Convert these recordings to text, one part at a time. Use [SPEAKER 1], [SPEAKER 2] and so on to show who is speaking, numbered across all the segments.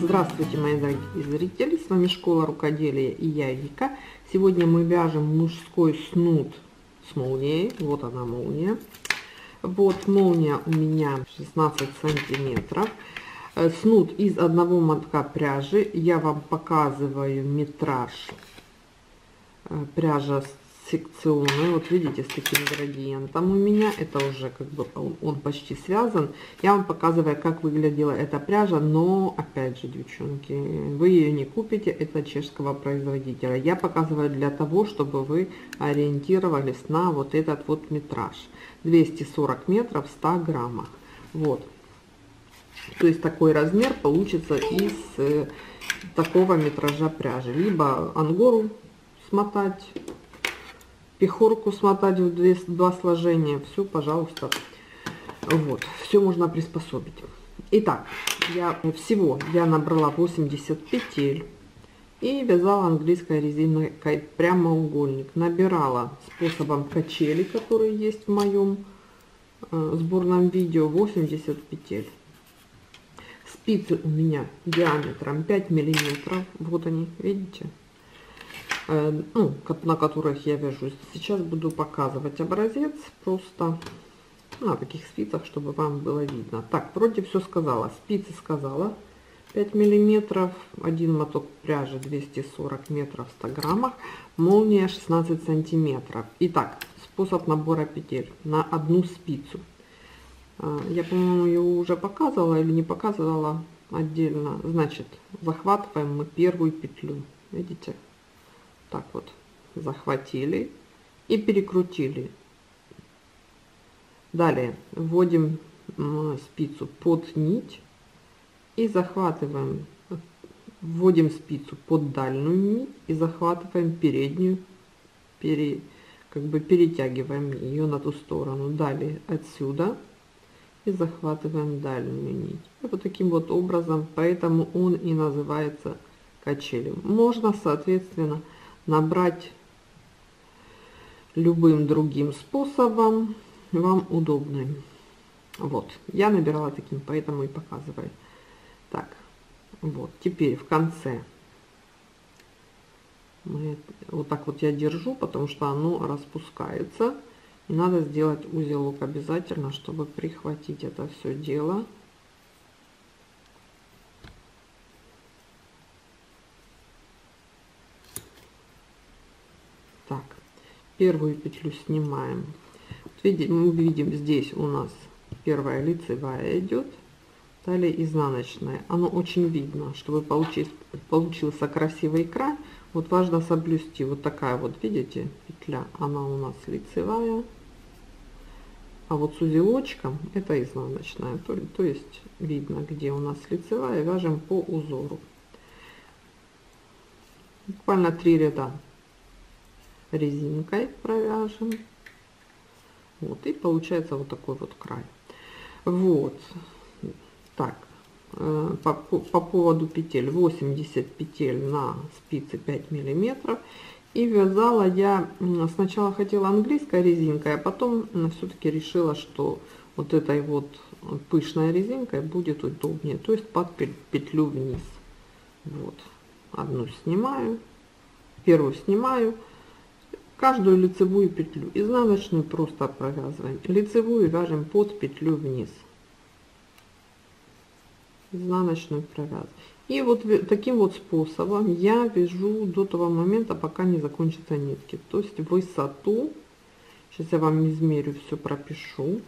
[SPEAKER 1] Здравствуйте, мои дорогие зрители, с вами Школа Рукоделия и я, Вика. Сегодня мы вяжем мужской снуд с молнией. Вот она, молния. Вот молния у меня 16 сантиметров. Снуд из одного мотка пряжи. Я вам показываю метраж. Пряжа секционная, вот видите, с таким градиентом у меня, это уже как бы он почти связан. Я вам показываю, как выглядела эта пряжа, но опять же, девчонки, вы ее не купите, это чешского производителя. Я показываю для того, чтобы вы ориентировались на вот этот вот метраж, 240 метров в 100 граммах. Вот, то есть такой размер получится из такого метража пряжи. Либо ангору смотать, пехорку смотать в два сложения, все, пожалуйста, вот, все можно приспособить. Итак, я набрала 80 петель и вязала английской резинкой прямоугольник. Набирала способом качели, который есть в моем сборном видео, 80 петель. Спицы у меня диаметром 5 миллиметров, вот они, видите, ну, на которых я вяжу. Сейчас буду показывать образец просто на таких спицах, чтобы вам было видно. Так, вроде все сказала. Спицы сказала 5 миллиметров, один моток пряжи 240 метров в 100 граммах, молния 16 сантиметров. Итак, способ набора петель на одну спицу. Я, по-моему, ее уже показывала или не показывала отдельно. Значит, захватываем мы первую петлю, видите, так вот захватили и перекрутили. Далее вводим спицу под нить и захватываем, вводим спицу под дальнюю нить и захватываем переднюю, как бы перетягиваем ее на ту сторону. Далее отсюда и захватываем дальнюю нить. И вот таким вот образом, поэтому он и называется качелем. Можно, соответственно, набрать любым другим способом, вам удобным. Вот, я набирала таким, поэтому и показываю. Так, вот, теперь в конце вот так вот я держу, потому что оно распускается. И надо сделать узелок обязательно, чтобы прихватить это все дело. Так, первую петлю снимаем. Мы видим, здесь у нас первая лицевая идет, далее изнаночная. Оно очень видно, чтобы получился красивый край. Вот важно соблюсти. Вот такая вот, видите, петля, она у нас лицевая, а вот с узелочком это изнаночная. То есть видно, где у нас лицевая. Вяжем по узору. Буквально 3 ряда резинкой провяжем. Вот, и получается вот такой вот край. Вот так, по поводу петель, 80 петель на спице 5 миллиметров. И вязала я сначала хотела английской резинкой, а потом все-таки решила, что вот этой вот пышной резинкой будет удобнее, то есть под петлю вниз. Вот, одну снимаю, первую снимаю, каждую лицевую петлю, изнаночную просто провязываем, лицевую вяжем под петлю вниз, изнаночную провязываем. И вот таким вот способом я вяжу до того момента, пока не закончатся нитки. То есть высоту, сейчас я вам измерю, все пропишу.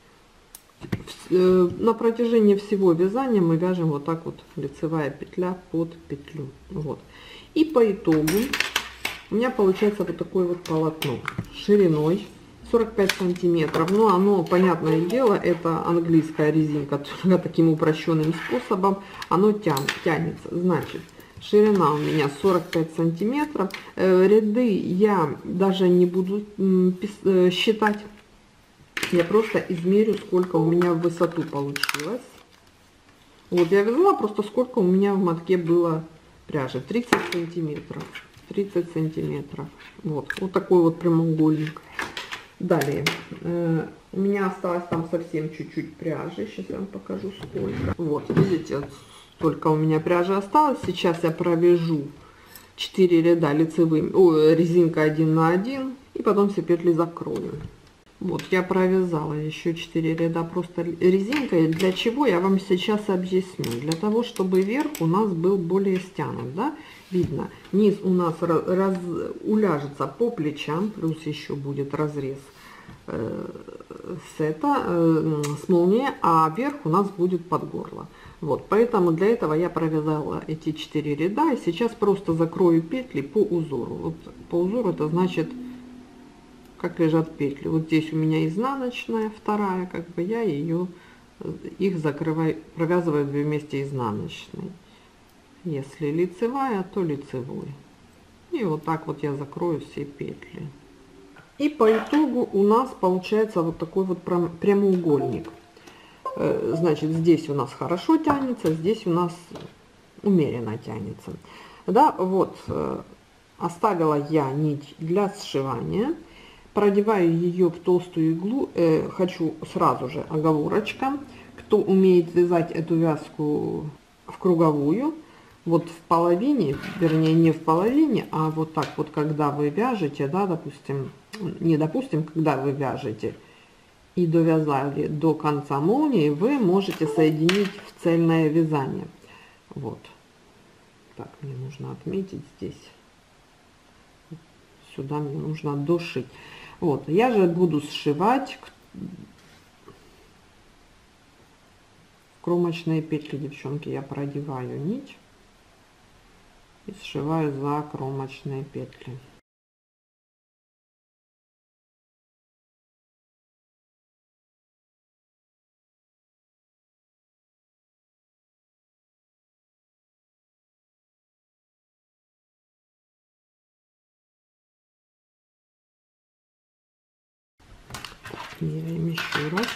[SPEAKER 1] На протяжении всего вязания мы вяжем вот так вот, лицевая петля под петлю. Вот. И по итогу у меня получается вот такое вот полотно шириной 45 сантиметров. Но оно, понятное дело, это английская резинка, таким упрощенным способом оно тянется. Значит, ширина у меня 45 сантиметров. Ряды я даже не буду считать, я просто измерю, сколько у меня в высоту получилось. Вот я вязала просто сколько у меня в мотке было пряжи, 30 сантиметров. 30 сантиметров. Вот такой вот прямоугольник. Далее у меня осталось там совсем чуть-чуть пряжи. Сейчас я вам покажу сколько. Вот видите, только у меня пряжи осталось. Сейчас я провяжу 4 ряда лицевым, резинка 1 на 1, и потом все петли закрою. Вот я провязала еще 4 ряда просто резинкой. Для чего, я вам сейчас объясню. Для того, чтобы верх у нас был более стянут, да, видно, низ у нас уляжется по плечам, плюс еще будет разрез с молнией, а верх у нас будет под горло. Вот, поэтому для этого я провязала эти 4 ряда, и сейчас просто закрою петли по узору. Вот по узору это значит, как лежат петли. Вот здесь у меня изнаночная, вторая, как бы я их закрываю, провязываю 2 вместе изнаночной. Если лицевая, то лицевой. И вот так вот я закрою все петли. И по итогу у нас получается вот такой вот прямоугольник. Значит, здесь у нас хорошо тянется, здесь у нас умеренно тянется. Да, вот оставила я нить для сшивания. Продеваю ее в толстую иглу. Хочу сразу же оговорочка. Кто умеет вязать эту вязку в круговую, вот в половине, вернее не в половине, а вот так вот, когда вы вяжете, да, допустим, когда вы вяжете и довязали до конца молнии, вы можете соединить в цельное вязание. Вот. Так, мне нужно отметить здесь. Сюда мне нужно дошить. Вот, я же буду сшивать кромочные петли, девчонки. Я продеваю нить и сшиваю за кромочные петли. Меряем еще раз.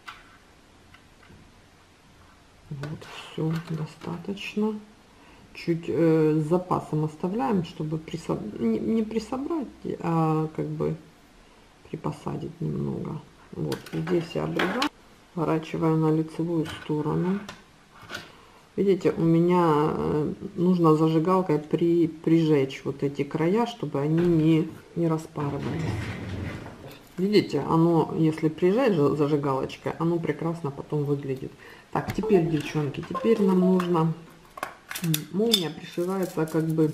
[SPEAKER 1] Вот, все достаточно. Чуть с запасом оставляем, чтобы не присобрать, а как бы припосадить немного. Вот здесь я обрезаю, поворачиваю на лицевую сторону. Видите, у меня нужно зажигалкой прижечь вот эти края, чтобы они не распарывались. Видите, оно, если прижать зажигалочкой, оно прекрасно потом выглядит. Так, теперь, девчонки, теперь нам нужно... Молния пришивается как бы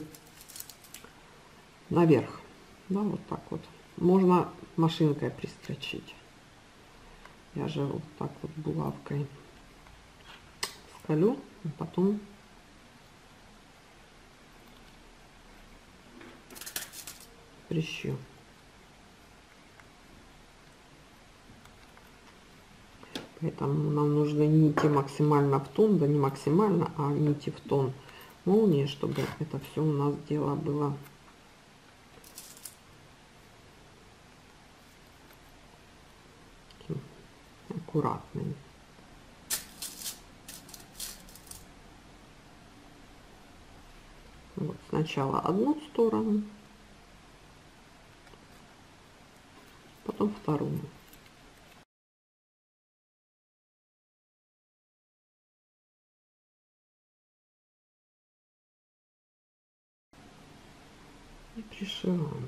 [SPEAKER 1] наверх. Да, вот так вот. Можно машинкой пристрочить. Я же вот так вот булавкой скалю, а потом прищу. Поэтому нам нужны нити максимально в тон, да не максимально, а нити в тон молнии, чтобы это все у нас дело было аккуратным. Вот сначала одну сторону, потом вторую. И пришиваем.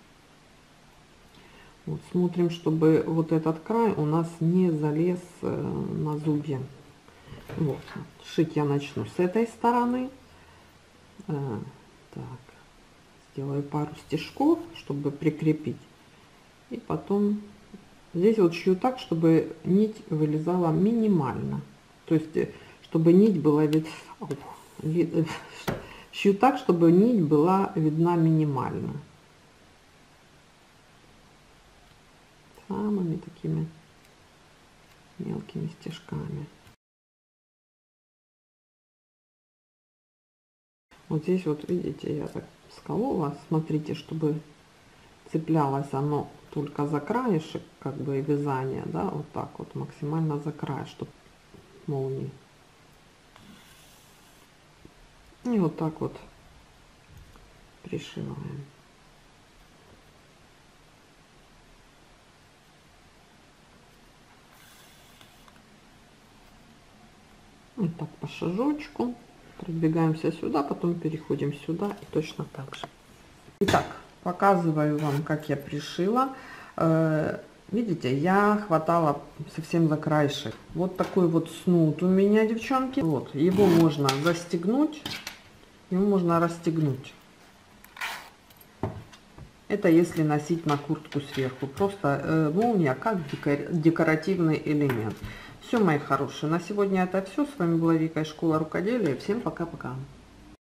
[SPEAKER 1] Вот смотрим, чтобы вот этот край у нас не залез на зубья. Вот, шить я начну с этой стороны. Так, сделаю пару стежков, чтобы прикрепить, и потом здесь вот шью так, чтобы нить вылезала минимально, то есть чтобы нить была шью так, чтобы нить была видна минимально, самыми такими мелкими стежками. Вот здесь вот видите, я так сколола, смотрите, чтобы цеплялось оно только за краешек, как бы, вязания, да, вот так вот максимально за край, чтобы молнии. И вот так вот пришиваем. Вот так по шажочку. Продвигаемся сюда, потом переходим сюда и точно так же. Итак, показываю вам, как я пришила. Видите, я хватала совсем за краешек. Вот такой вот снуд у меня, девчонки. Вот, его можно застегнуть, его можно расстегнуть. Это если носить на куртку сверху. Просто молния как декоративный элемент. Все, мои хорошие, на сегодня это все. С вами была Вика из Школы Рукоделия. Всем пока-пока.